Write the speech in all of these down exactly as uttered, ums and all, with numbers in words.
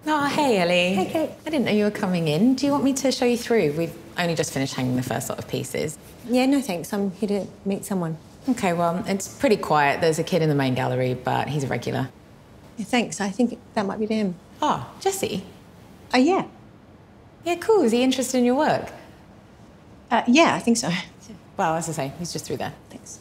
Oh, hey, Ellie. Hey, Kate. I didn't know you were coming in. Do you want me to show you through? We've only just finished hanging the first lot of pieces. Yeah, no thanks. I'm here to meet someone. OK, well, it's pretty quiet. There's a kid in the main gallery, but he's a regular. Yeah, thanks. I think that might be them. Oh, Jesse? Oh, yeah. Yeah, cool. Is he interested in your work? Uh, yeah, I think so. Well, as I say, he's just through there. Thanks.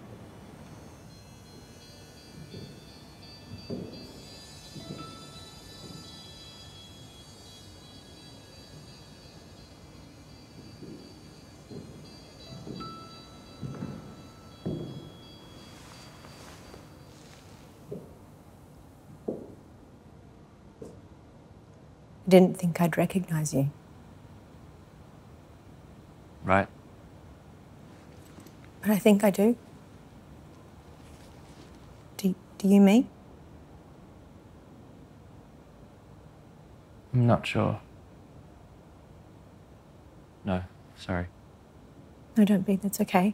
I didn't think I'd recognise you. Right. But I think I do. Do, do you me? I'm not sure. No, sorry. No, don't be. That's okay.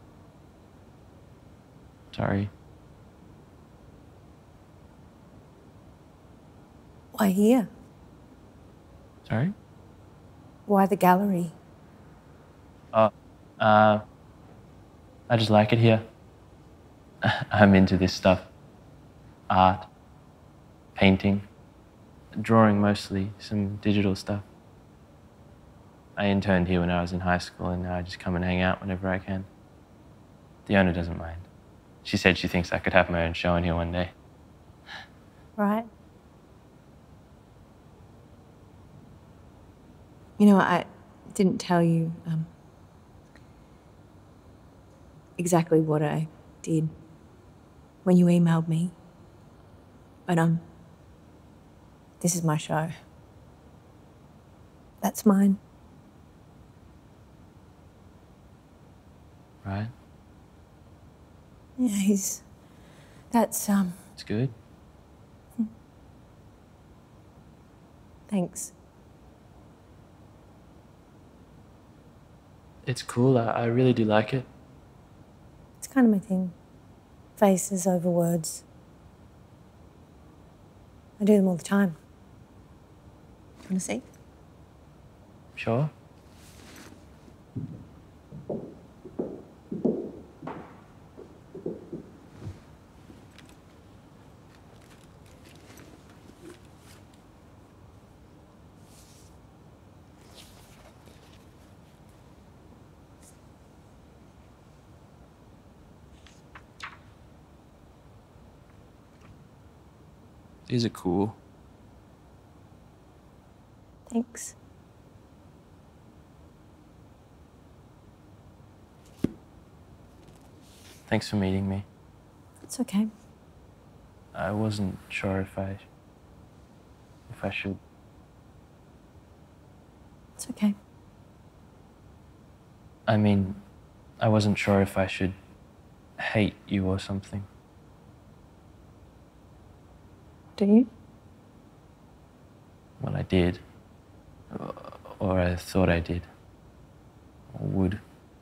Sorry. Why here? Sorry? Why the gallery? Oh, uh, I just like it here. I'm into this stuff. Art, painting, drawing mostly, some digital stuff. I interned here when I was in high school and now I just come and hang out whenever I can. The owner doesn't mind. She said she thinks I could have my own show in here one day. Right. You know, I didn't tell you um, exactly what I did when you emailed me. But, um, this is my show. That's mine. Right? Yeah, he's... That's, um... It's good. Thanks. It's cool. I, I really do like it. It's kind of my thing. Faces over words. I do them all the time. Want to see? Sure. These are cool. Thanks. Thanks for meeting me. It's okay. I wasn't sure if I... if I should... It's okay. I mean, I wasn't sure if I should hate you or something. Do you? Well, I did. Or I thought I did. Or would.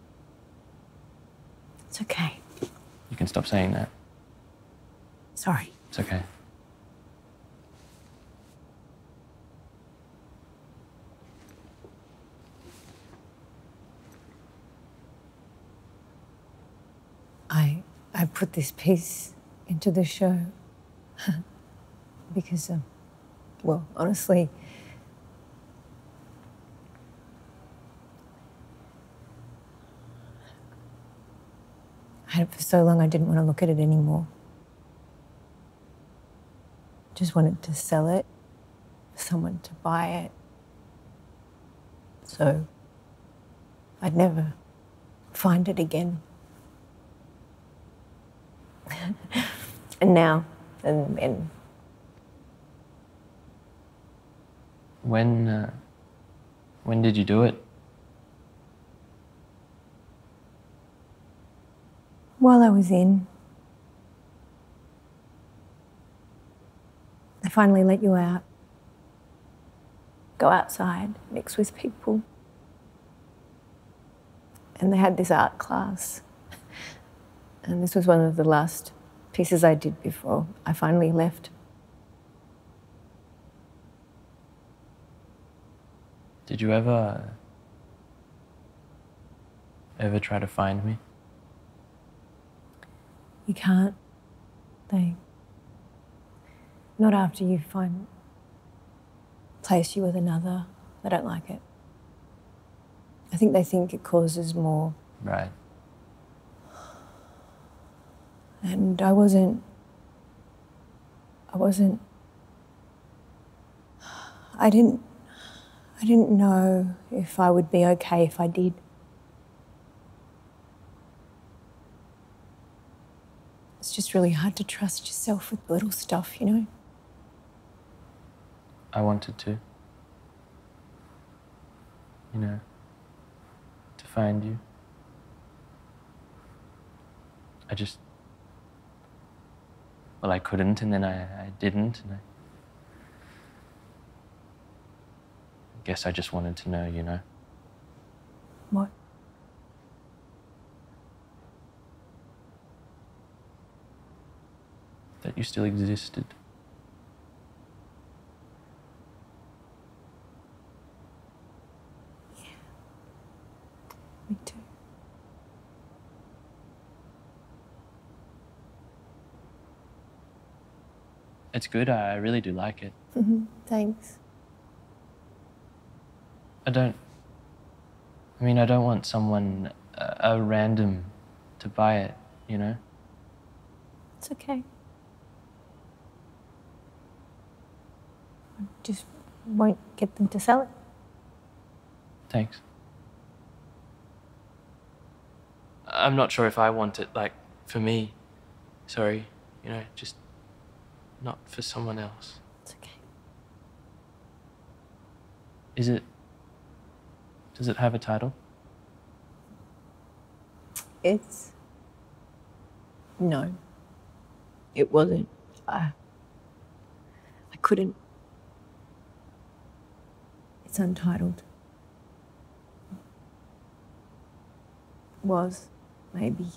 It's okay. You can stop saying that. Sorry. It's okay. I I put this piece into the show because, um, well, honestly, I had it for so long I didn't want to look at it anymore. Just wanted to sell it, for someone to buy it. So I'd never find it again. And now, and, and When, uh, when did you do it? while I was in, they finally let you out. Go outside, mix with people. And they had this art class. And this was one of the last pieces I did before I finally left. Did you ever... ever try to find me? You can't. They... Not after you find... place you with another. They don't like it. I think they think it causes more... Right. And I wasn't... I wasn't... I didn't... I didn't know if I would be okay if I did. It's just really hard to trust yourself with little stuff, you know? I wanted to. You know, to find you. I just... Well, I couldn't, and then I, I didn't, and I... I guess I just wanted to know, you know? What? That you still existed. Yeah. Me too. It's good, I, I really do like it. Mm-hmm. Thanks. I don't... I mean, I don't want someone, a, a random, to buy it, you know? It's okay. I just won't get them to sell it. Thanks. I'm not sure if I want it, like, for me. Sorry, you know, just not for someone else. It's okay. Is it... Does it have a title? It's... No. It wasn't. I... I couldn't. It's untitled. Was, maybe.